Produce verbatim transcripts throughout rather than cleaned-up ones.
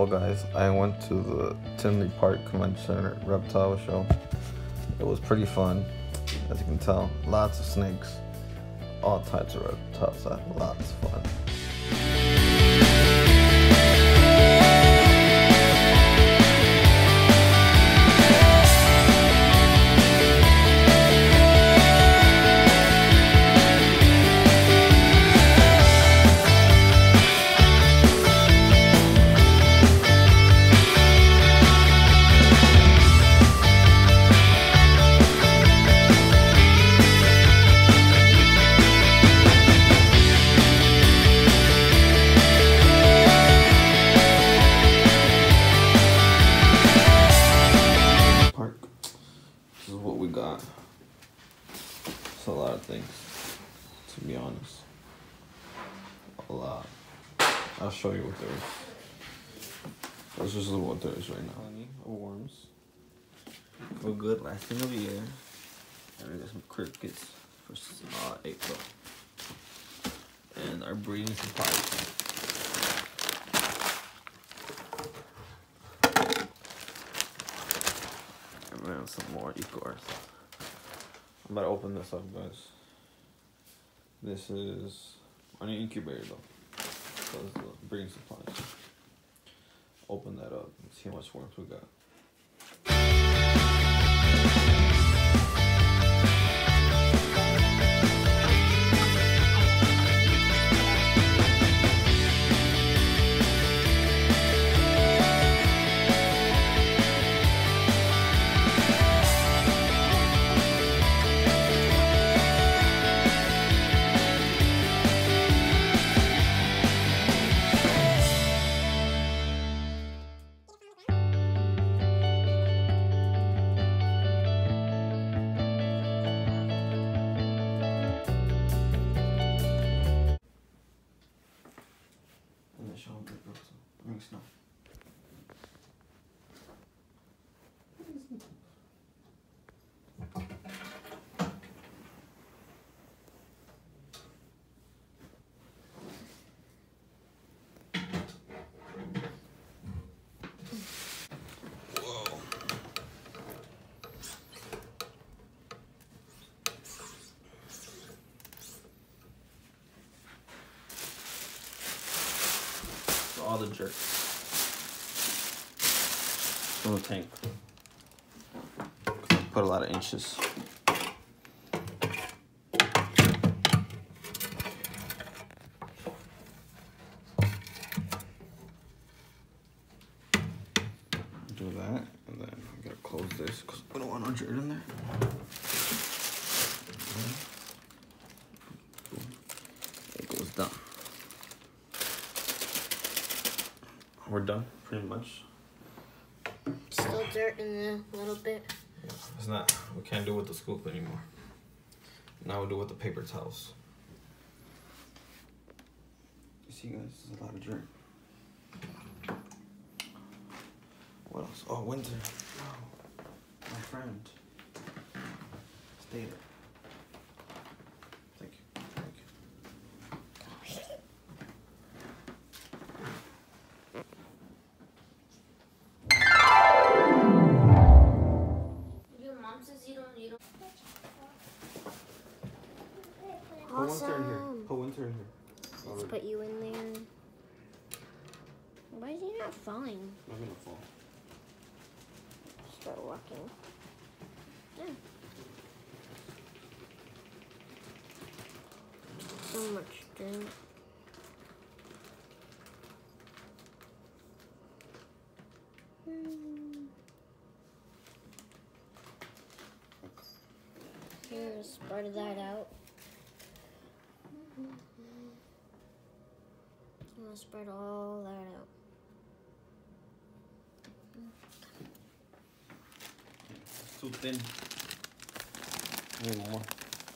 Well guys, I went to the Tinley Park Convention Center reptile show. It was pretty fun, as you can tell. Lots of snakes, all types of reptiles. I had lots of fun. This is what we got. It's a lot of things, to be honest. A lot. I'll show you what there is. This is what there is right now. Plenty of worms. For good lasting of a year. And we got some crickets for uh, April. And our breeding supplies. And some more Eco-Earth. I'm about to open this up, guys. This is on an incubator though. So it's the breeding supplies. Open that up and see how much worms we got. Snow. Whoa. All the jerk. Little tank. Put a lot of inches. Do that, and then I gotta close this because we don't want no dirt in there. It goes down. We're done, pretty much. Still dirt in there a little bit. It's not, we can't do it with the scoop anymore. Now we'll do it with the paper towels. You see guys, there's a lot of dirt. What else? Oh, Winter. Oh, my friend. Stay there. Thank you. Thank you. Put Winter in here. Put Winter in here. Let's put you in there. Why is he not falling? I'm gonna fall. Start walking. Yeah. So much dirt. Hmm. Here, spread that out. I'm gonna spread all that out. It's too thin. I need more.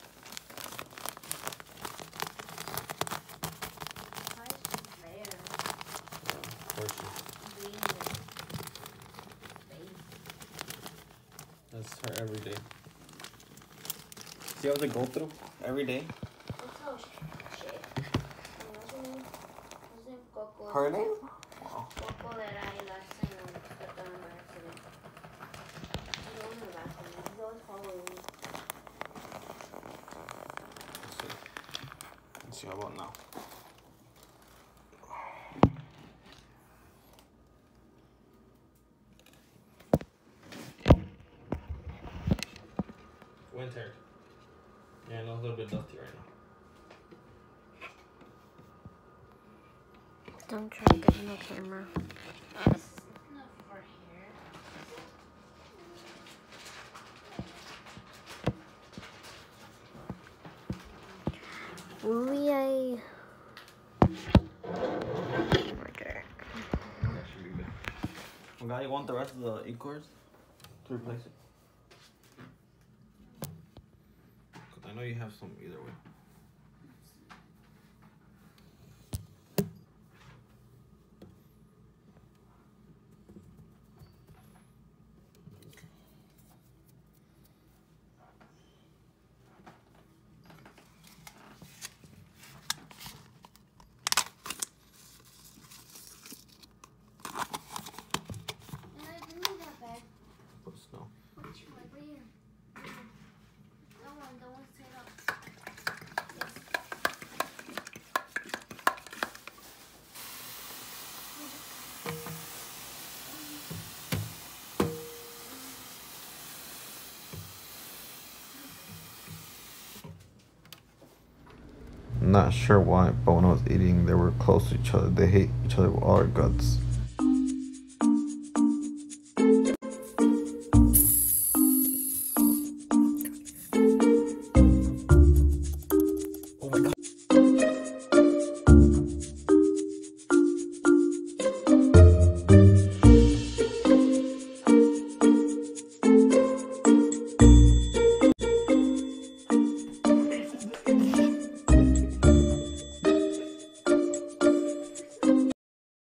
That's her every day. See how they go through every day? Her name? Wow. see. How about now? Winter. Yeah, I know it's a little bit dusty right now. Don't try to get in the camera. It's not for hair. Really, I. That should be good. Well, guy, you want the rest of the E-cores to replace it? Cause I know you have some either way. And I didn't need that bag. Put snow. Which one? Right here. That one, the one straight up. Not sure why, but when I was eating, they were close to each other. They hate each other with all their guts.